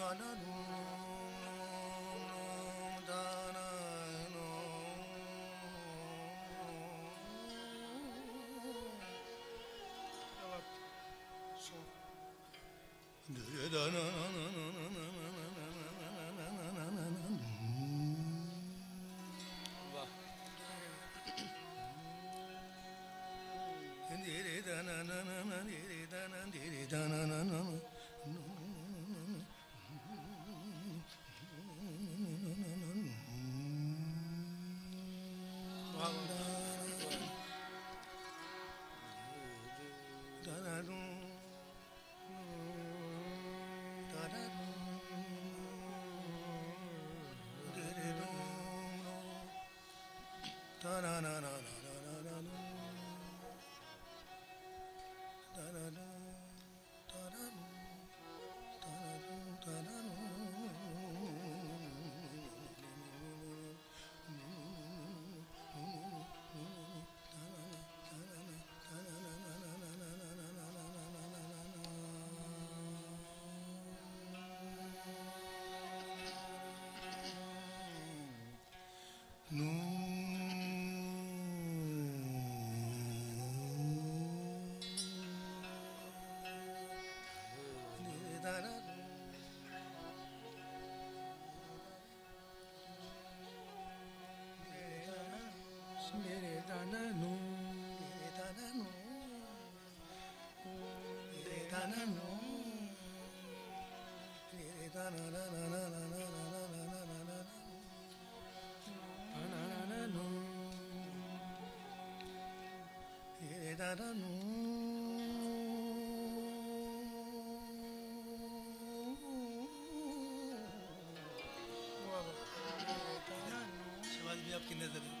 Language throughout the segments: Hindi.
शिवाज भी आपकी नजर है।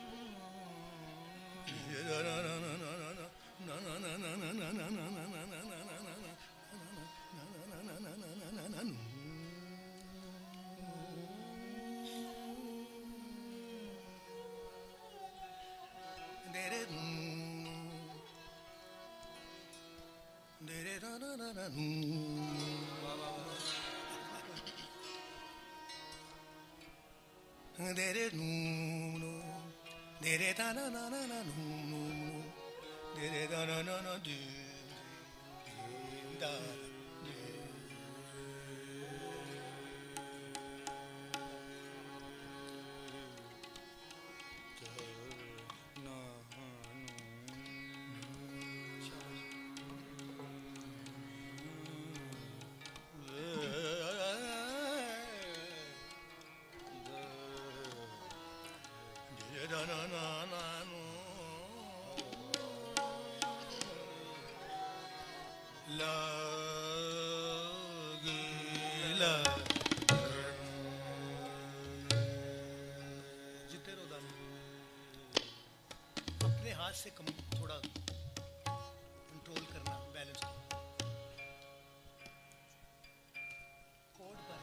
जीते रहो दानी, अपने हाथ से कम थोड़ा कंट्रोल करना, बैलेंस कोड पर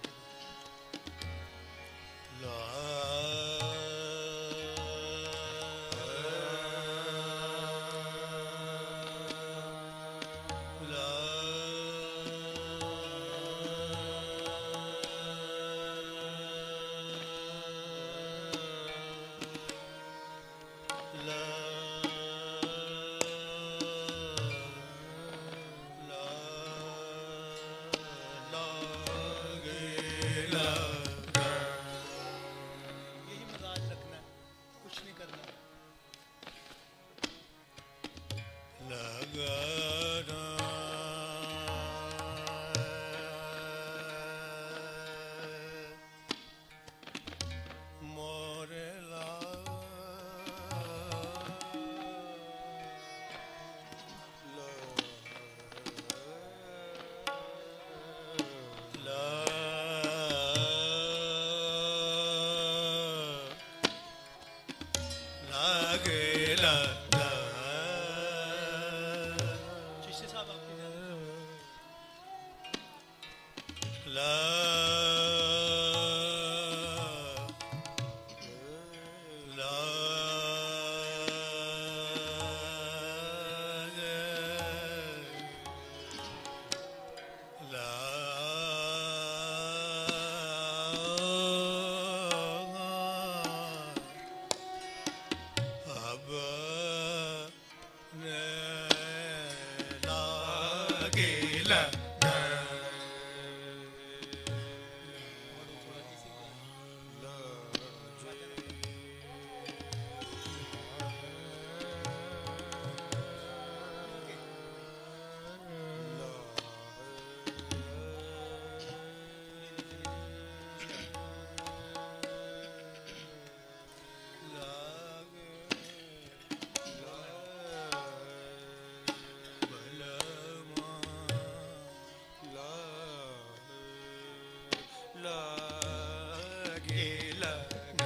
लागे लगन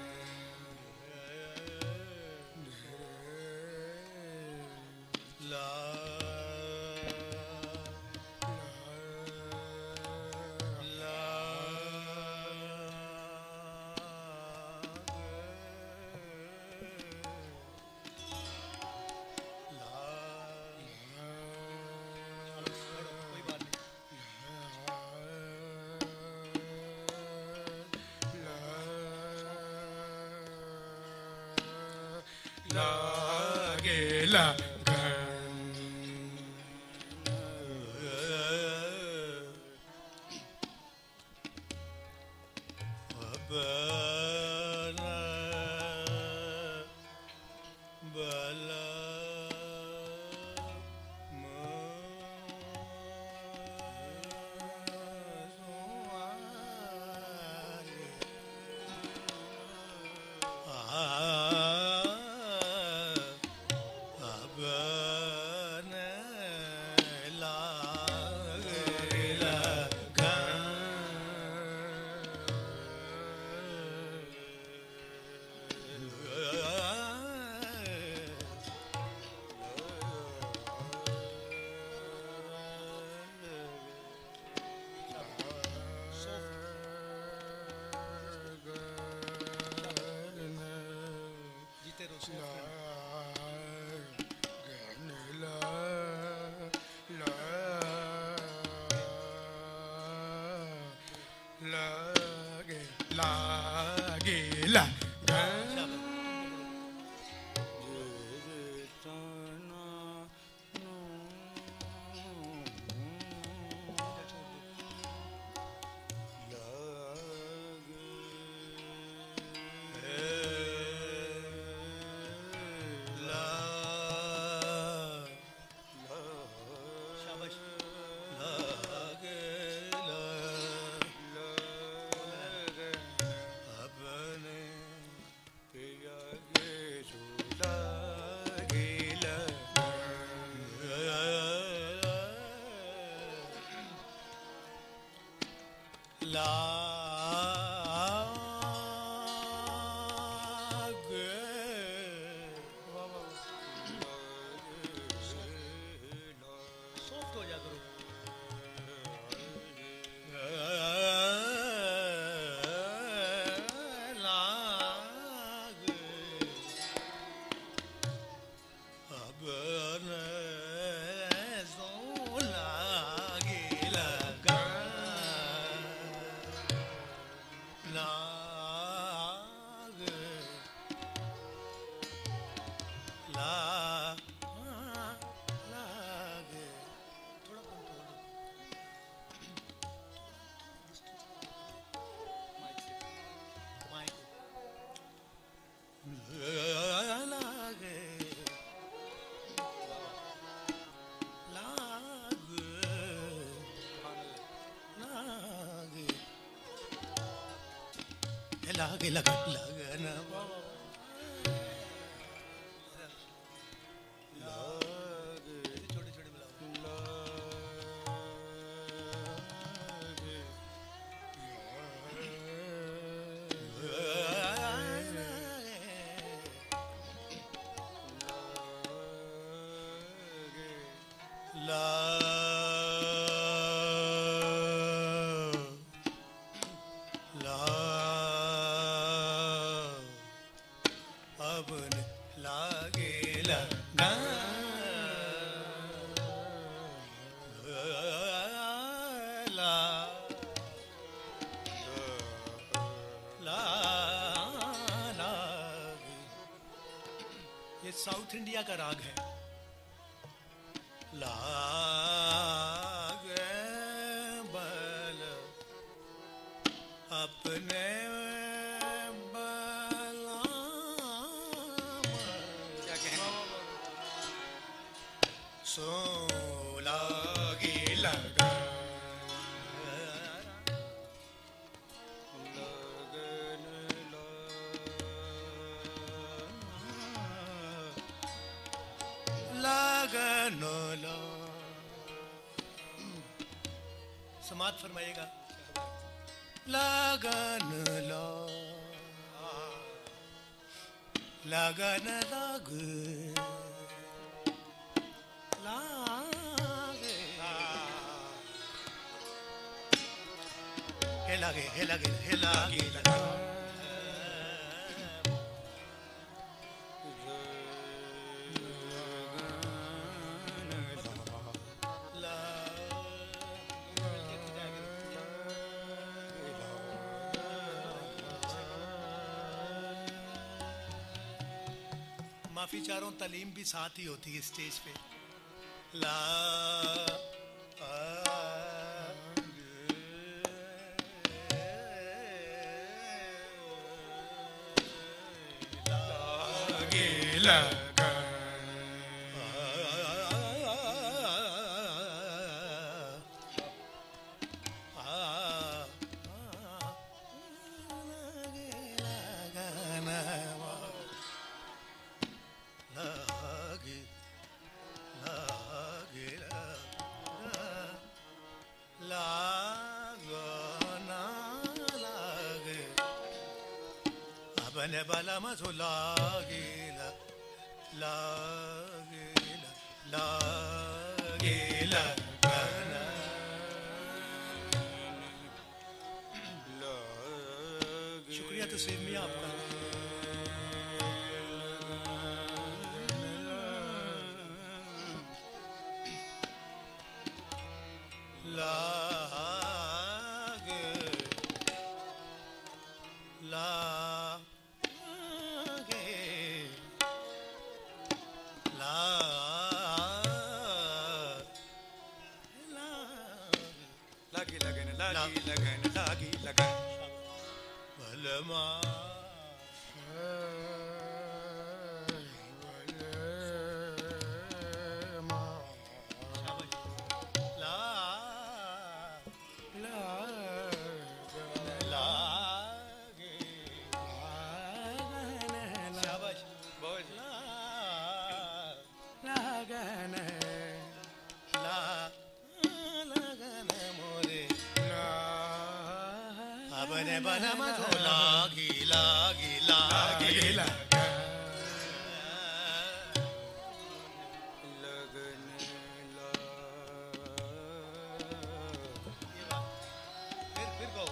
ला लागे लगन लागे लगन सॉफ्ट हो जा करो लागे लगन लगन छोटे छोटे ये साउथ इंडिया का राग है। लाग बल अपने क्या कहना सो लागी लगा समाज फरमाइएगा। लगन ला लगन लाग लागे हे लागे हे लागे हे लागे माफी चाह रहा हूँ, तालीम भी साथ ही होती है स्टेज पे। ला लागे लगन बने बाला मजो लागेला लागेला लागेला शुक्रिया तस्वीर में आपका। लागे लागे लागी लगन लागी लगन लागी लगन भलमा ला लागे शाबाश बोल लगन ला लगन मोरे अपने बना मधो लागी लागी लागी लागे लगन फिर गाओ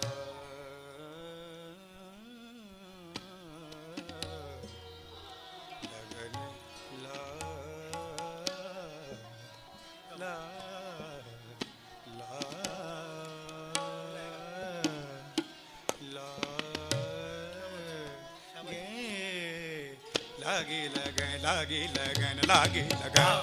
लागी लगन लागी लगन लागी लगन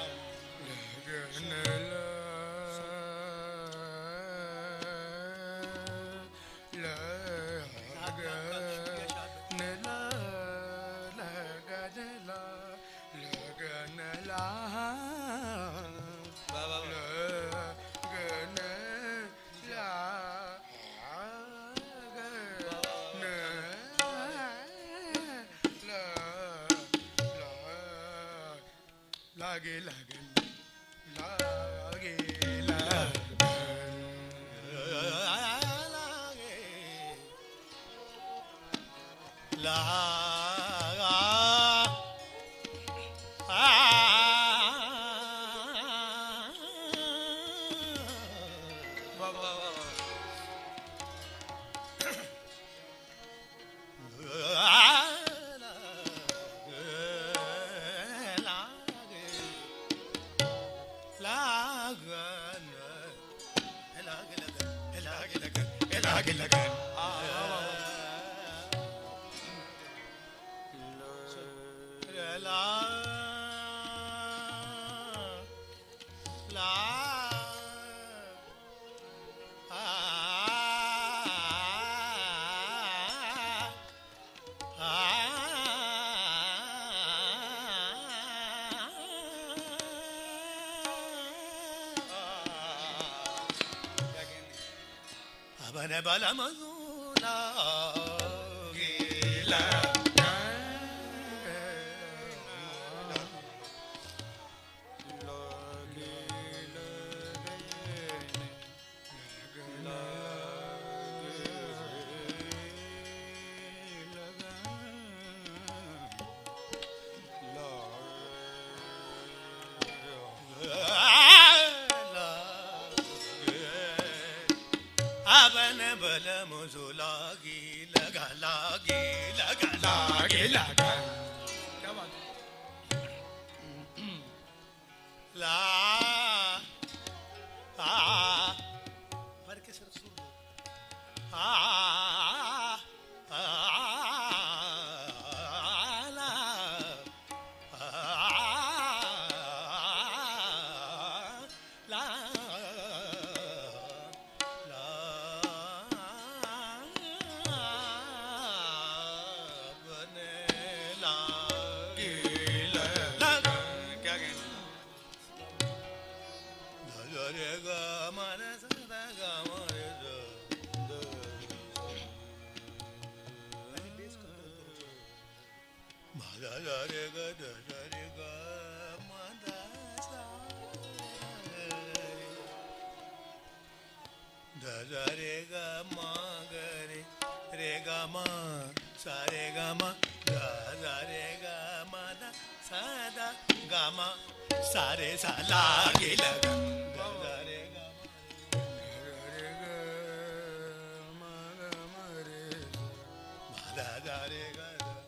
लागे लगन लागे लगन लागे लगन बने बाला मजूला गेला अबन बल मुझो लागी लगा लागी लगा लागी लगा क्या बात ला भर के सर सुन लो रे ग म ग रे ग म सा रे ग म ग रे ग म द सा द ग म सा रे सा ला गे ल ग रे ग रे ग म ग म रे म द रे ग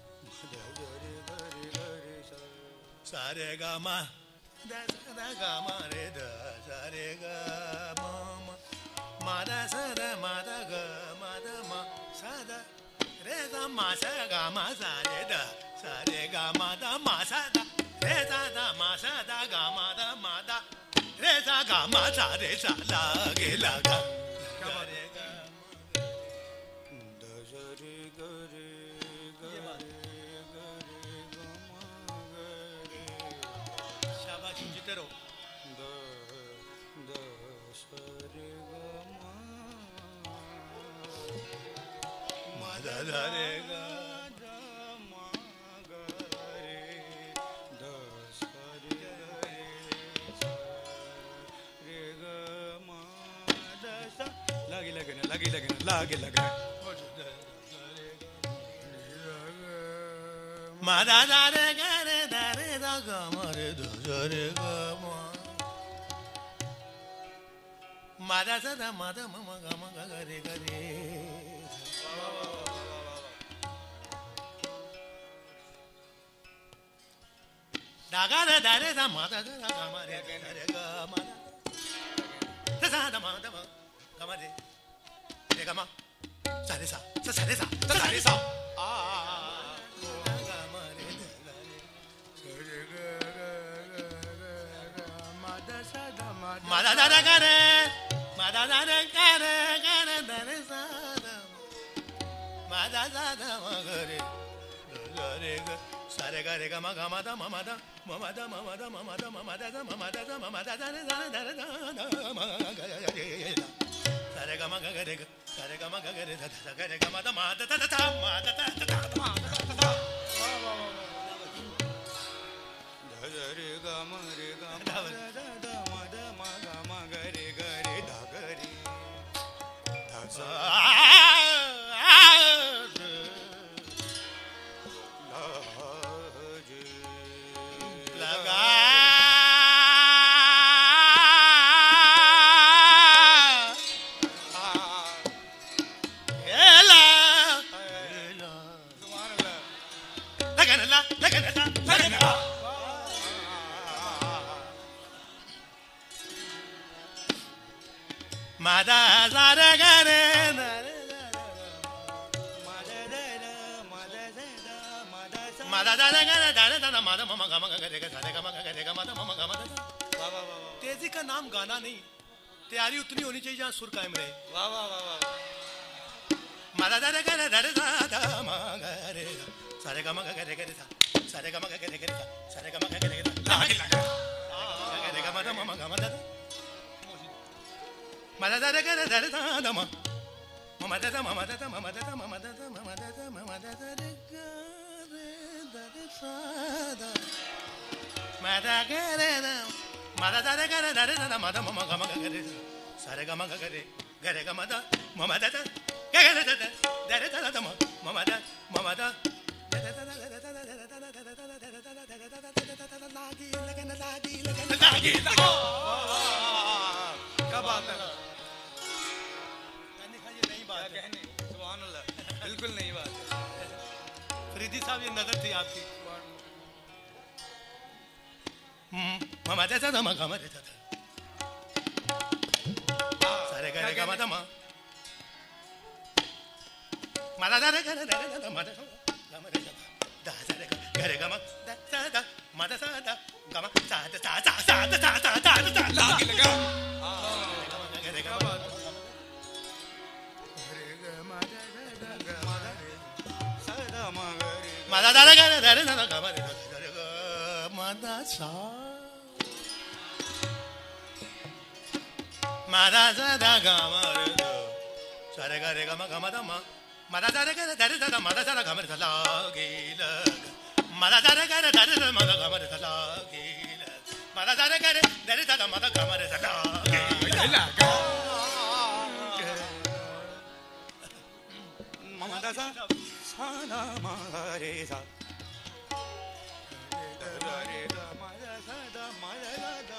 सा रे ग म द ग म रे द सा रे ग म ma da sa da ma da ga ma da ma sa da re da ma sa ga ma sa re da sa re ga ma da ma sa da re da da ma sa da ga ma da re da ga ma sa re sa la ge la ga re ga da sa re ga re ga re ga ma ga re शाबाश जीते रहो da sa re da da re ga da ma ga re da sa re sa re ga ma da sa lagi lagi ma da da re ga re da ga ma re da sa re ga ma da sa da ma da ma ga ma ga re ga re da ga da da re da ma da ga ma re ga ma da sa da ma ga ma re ga ma sa re sa re sa re sa ga ma re ma da sa da ma da da ga re ma da da ga re da re sa da ma da sa da ma ga re re ga sa re ga ma da ma da ma da ma da ma da ma da ma da ma da ma da da re da ma ga re sa re ga ma ga re sa re ga ma ga re da ga re ga ma da ma da ma da ma da da re ga ma da ma da ma ga ma ga re da ga re da sa ma da za re ga re da re ma da ma da da re ga re da re da ma da ma ga ma ga re ga sa re ga ma ga re ga ma da वाह वाह वाह तेजी का नाम गाना नहीं तैयारी उतनी होनी चाहिए जहाँ सुर कायम रहे वाह वाह वाह वाह ma da da re ga re da re da ma ga re sa re ga ma ga re ga sa sa re ga ma ga re ga sa re ga ma ga re ga la ga re ga ma da ma ga ma da ma da da re ga re da re da ma ma da da ma da da ma da da ma da da ma da da ma da da re ga re da re sa da ma da ga re da ma da da re ga re da re da ma da ma ga ma ga re sa re ga ma ga re ga ma da ma da da ga re da da re da da ma da क्या बात है है। सुभान अल्लाह, बिल्कुल नहीं बात। फरीदी साहब ये नजर थी आपकी। मामा जैसा था मगा मरे था सारे गरे का मदा मा माला दा रे गरे दा मदा गा मरे दा सारे गरे का मदा दा दा मदा सा दा गा मा सा दा सा सा सा सा सा सा लागी लगा गरे का मदा गरे गा मदा गा सदा मगरे माला दा रे गरे दा गा मरे गरे गा मदा सा मादा सा दा गा मरे दा सारे गरे गा मा गा मा दा मा मादा दा रे गरे दा रे दा मादा सा दा गा मरे दा लागी लगा मादा दा रे गरे दा रे दा मादा गा मरे दा लागी लगा मादा दा रे गरे दा रे दा मादा गा मरे दा लागी लगा मामा दा सा सदा मगरे सा रे दा मादा सदा मादा दा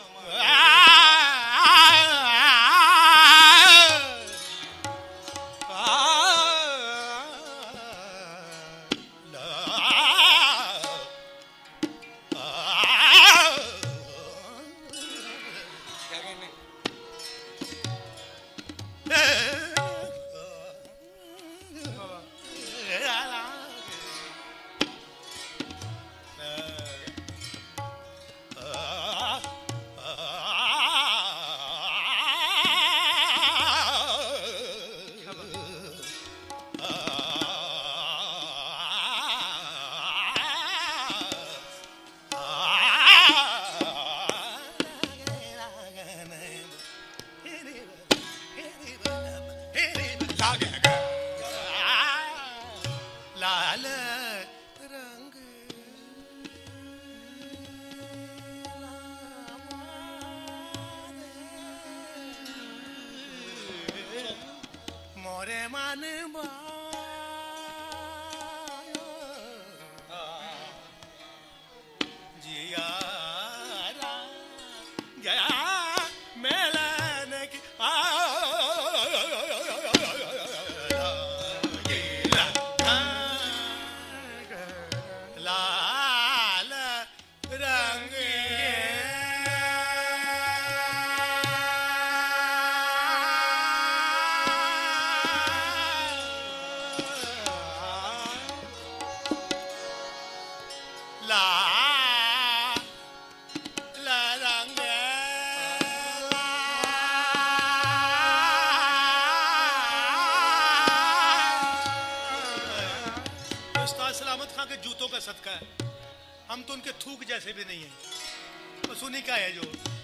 सदका है, हम तो उनके थूक जैसे भी नहीं है, बस उन्हीं का है जो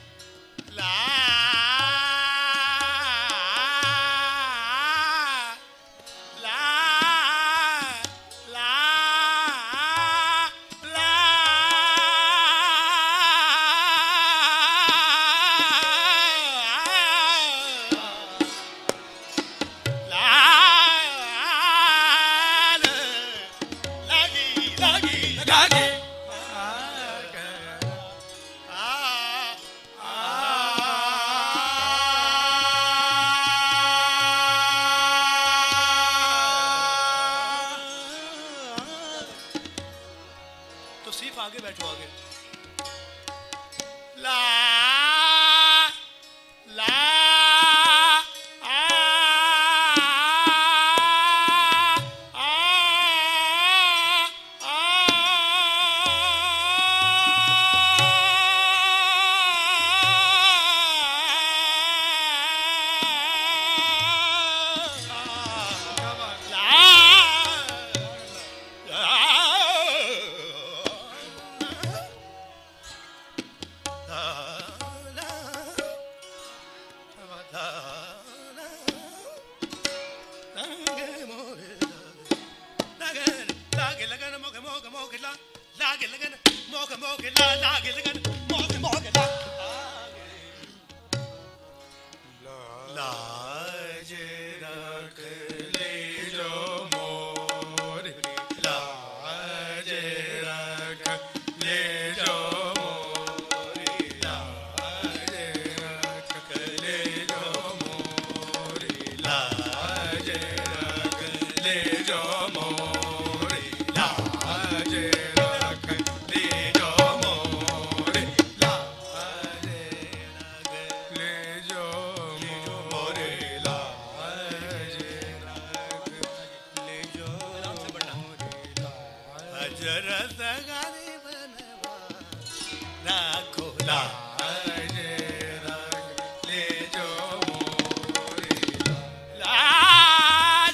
ला ला ला ला लाज जरस गाने बनवा राखो लाज रख ले जो मोरी लाज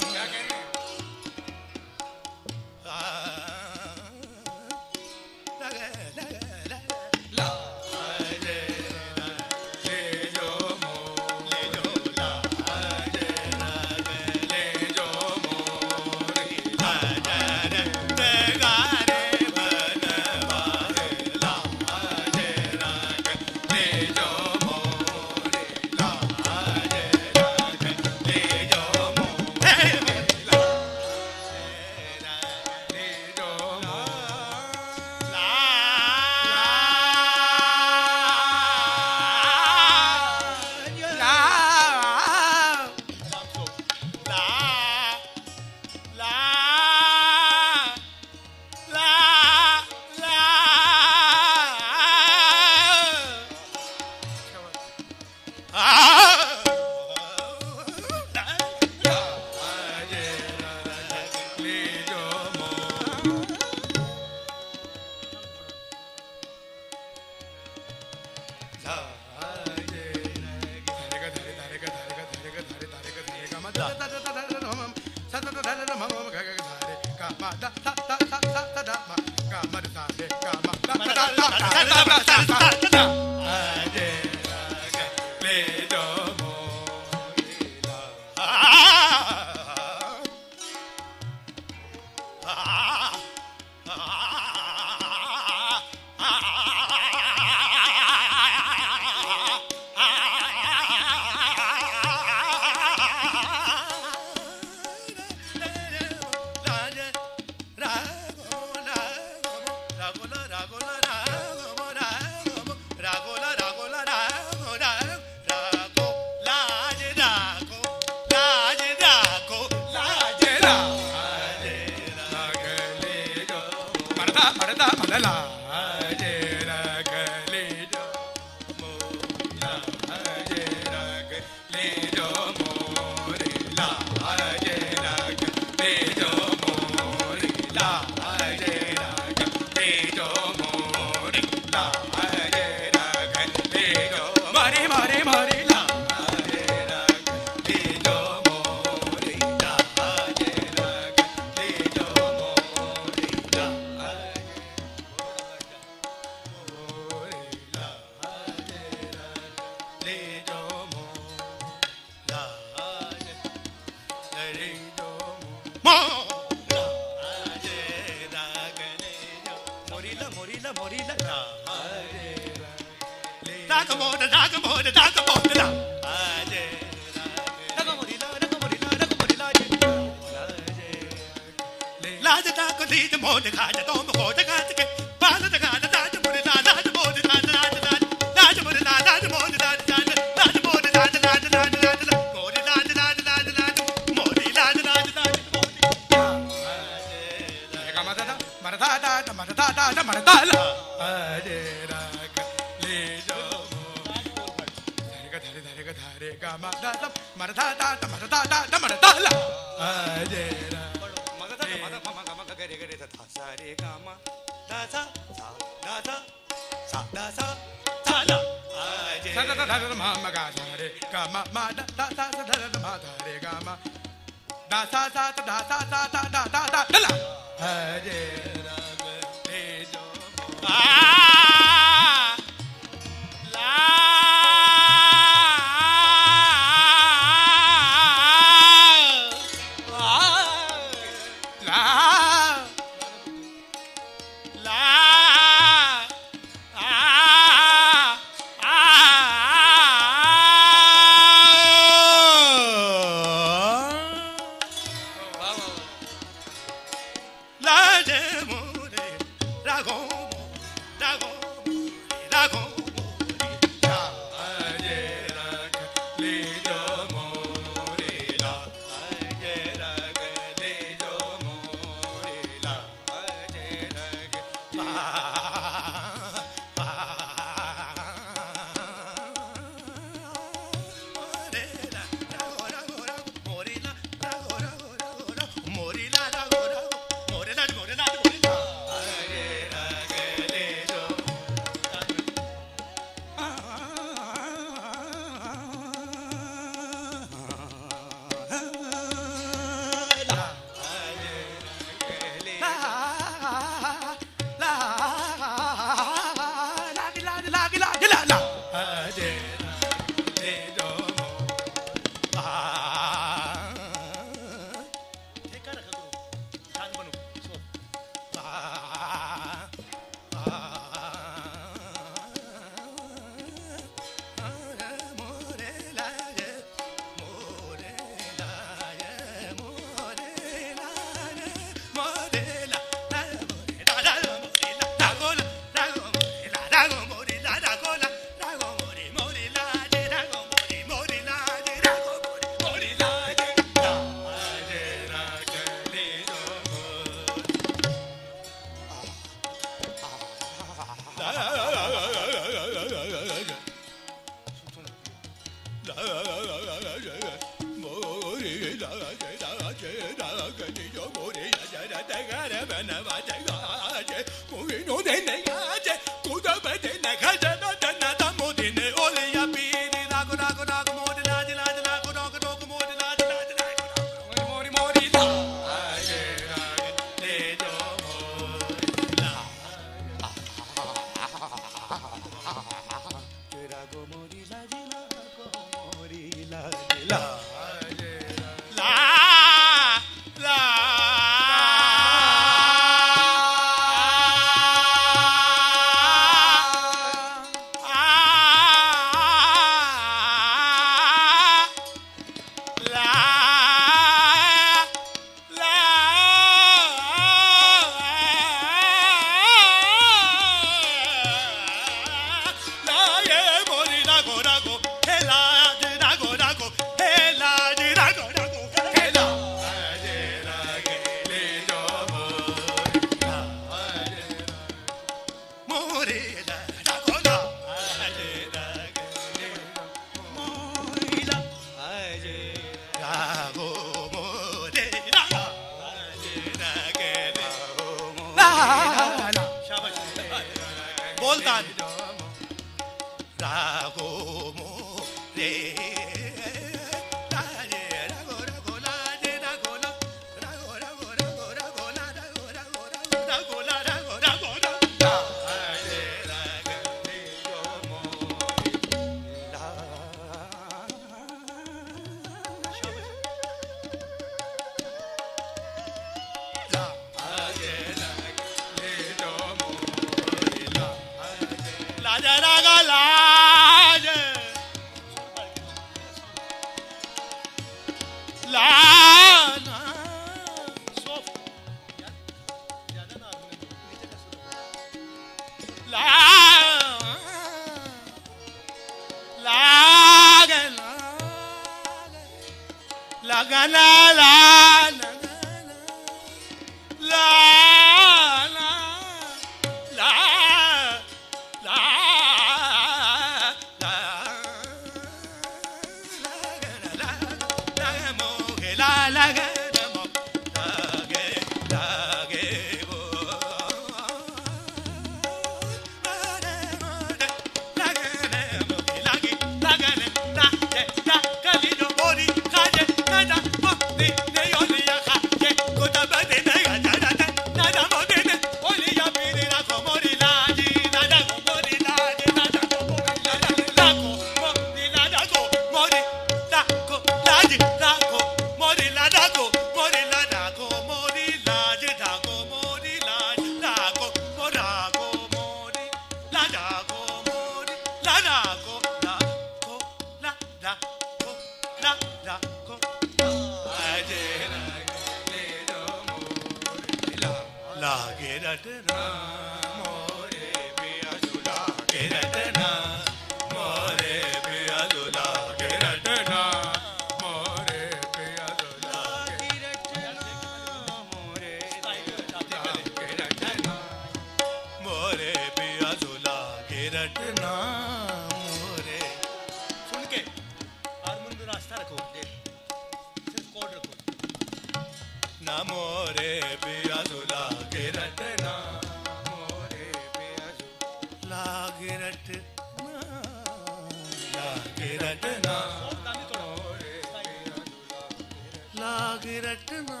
लागे रटना मोरे पिया जो लागे रटना मोरे पिया जो लागे रटना मोरे पिया जो लागे रटना मोरे लागे रटना मोरे पिया जो लागे रटना मोरे। सुन के हारमोनियम में रास्ता रखो, सिर्फ कोड रखो ना मोरे पिया जो लागे रटना मोरे पिया जो लागे रटना लागे रटना मोरे पिया जो लागे रटना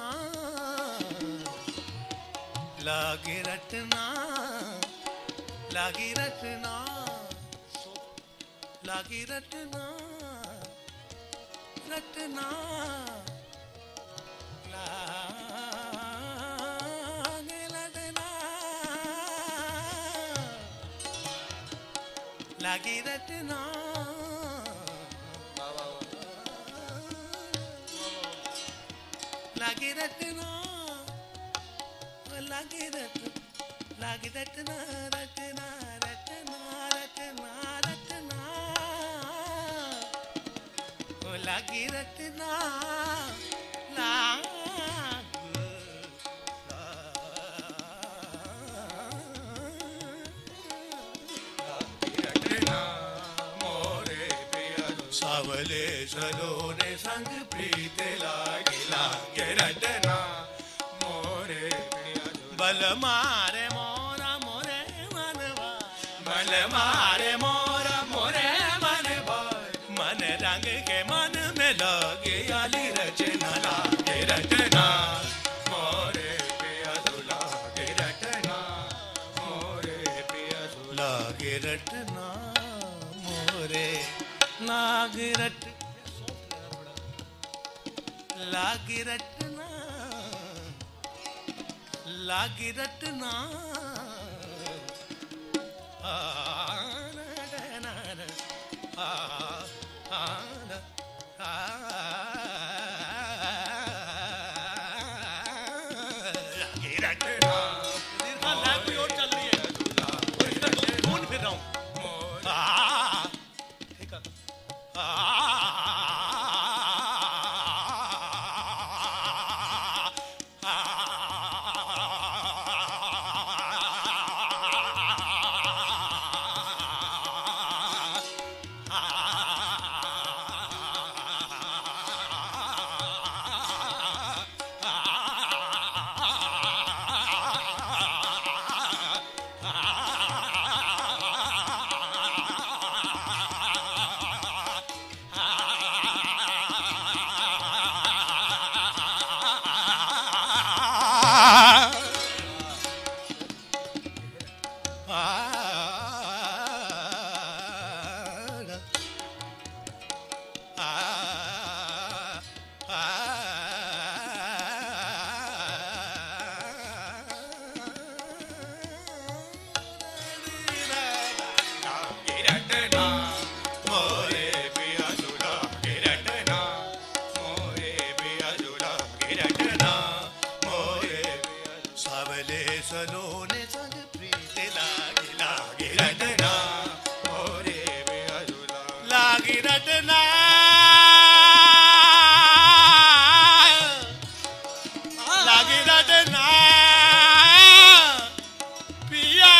लागे रटना लागे रटना लागे रटना रटना लागे रटना लागे रटना लागे रटना लागे रटना लागे रटना रटना रटना रटना रटना ओ लागे रटना सावले सलोने संग प्रीत लागे लागे रटना मोरे बल मारे मोरा मोरे मनवा बल मारे मोरा मोरे मनवा मन रंग के मन में लगे आली रचना लागे रटना मोरे पिया जो लागे रटना मोरे पिया जो लागे रटना मोरे लागे रट लागे रटना लागे रटना लागे रटना लैब कोई और चल रही है और इधर ढूंढ फिर रहा हूँ। ठीक है सलोने संग प्रीत लागे लागे रटना मोरे पिया जो लागे रटना लागे रटना पिया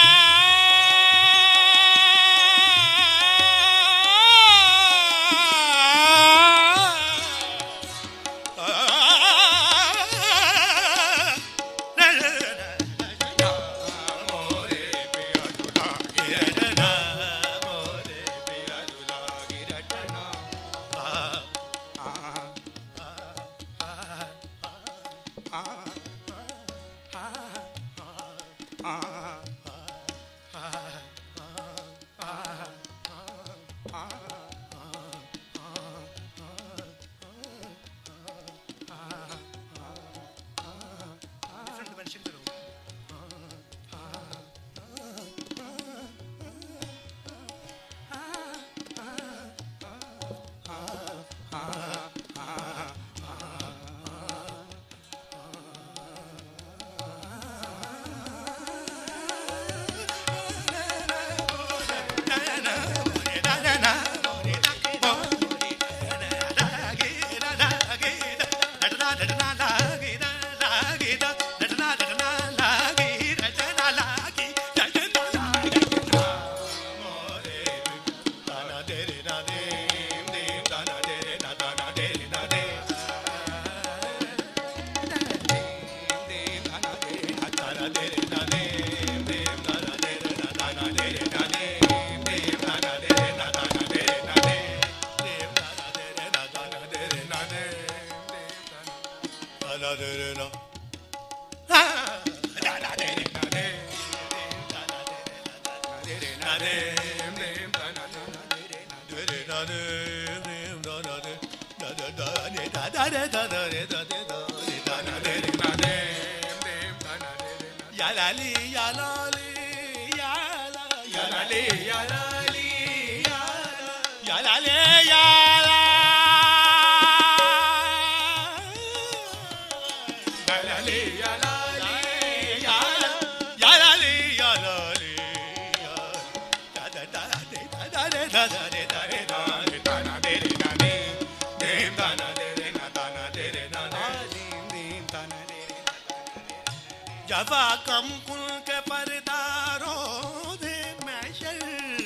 जवा कम कुल के परदारों दे मैशर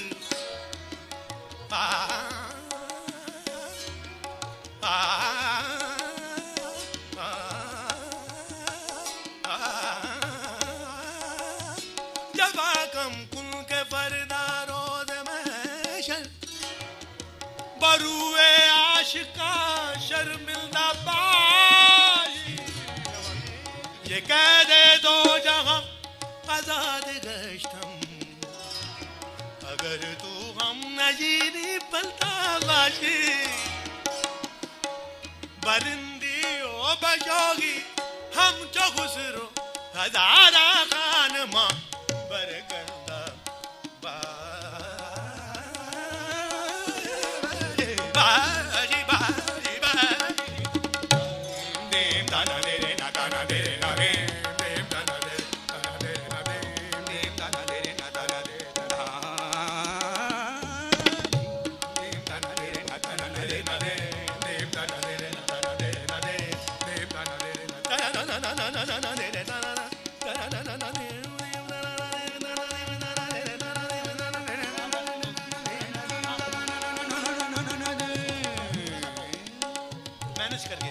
जवा कम कुल के परदारों दे मैशर बरुए आशिका शर्मिंदा बाजी ये कह दे दो जहां आजाद गश्तम अगर तू हम नजीरी पलता बाशी बरिंदी ओ बजोगी हम जो खुसरो हजारा खान मां बरगंदा बाजी बाजी बाजी देम दाना दे रे ना दाना दे रे ना रे देम दाना दे दाना दे रे ना दे देम दाना दे रे ना दाना दे दाना देम दाना दे रे ना दाना दे रे ना दे देम दाना दे रे ना दाना दे रे ना दे देम दाना दे रे ना दाना ना ना ना ना ना दे रे ना ना ना ना ना ना दे मैनेज करके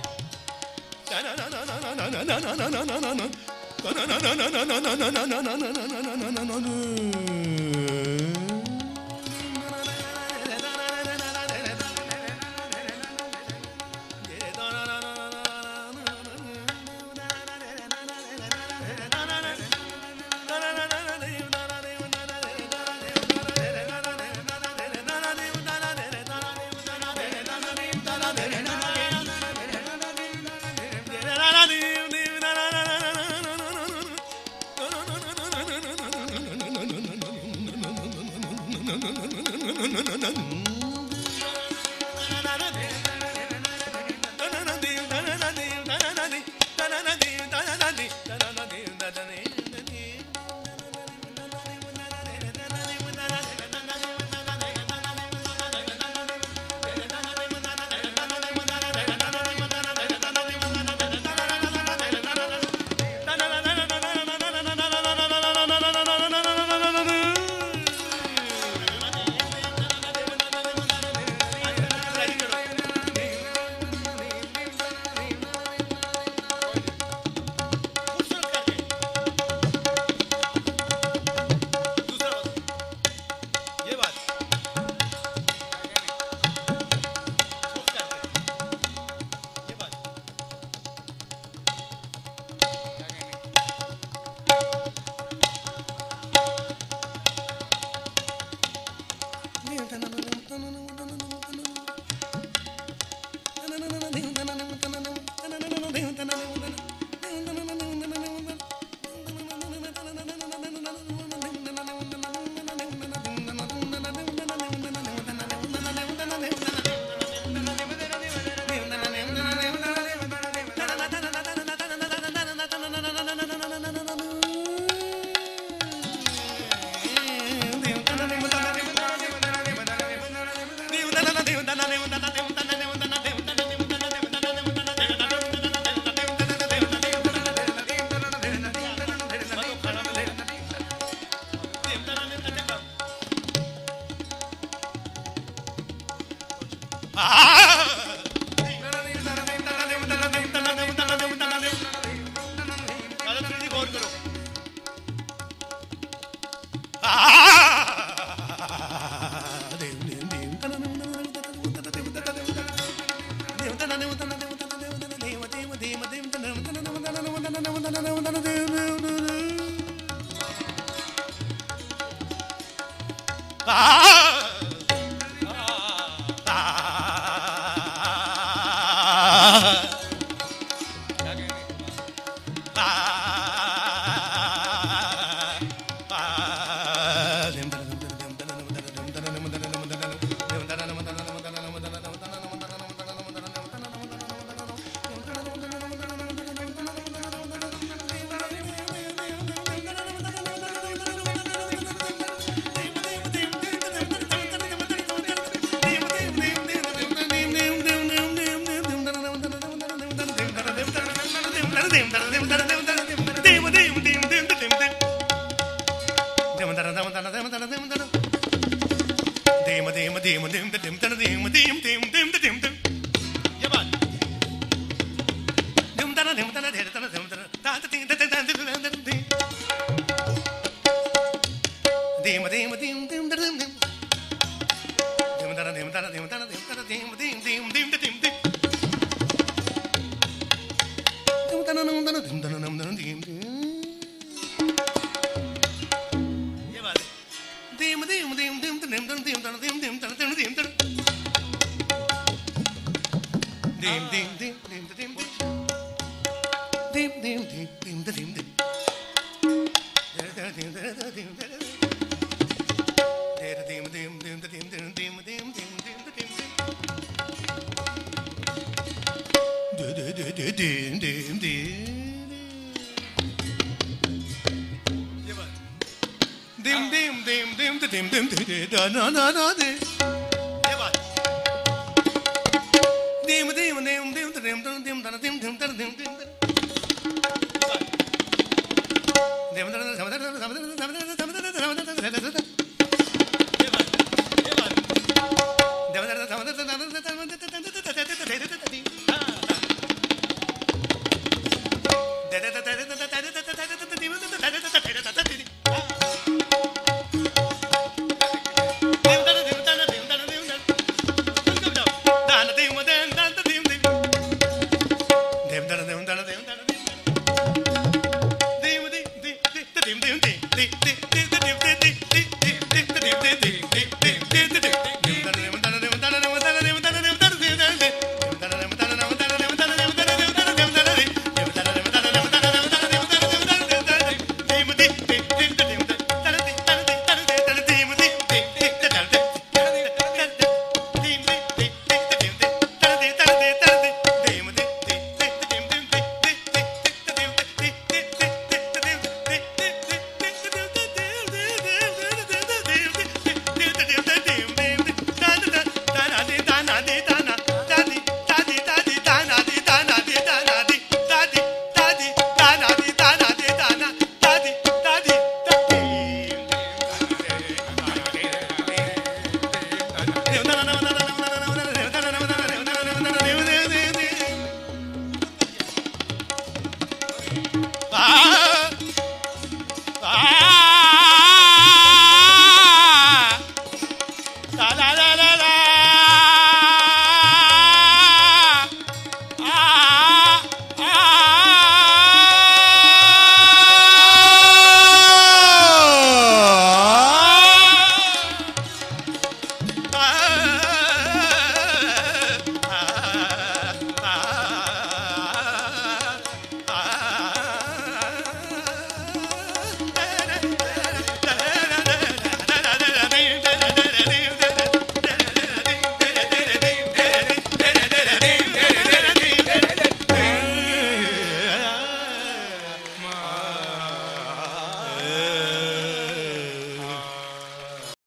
dim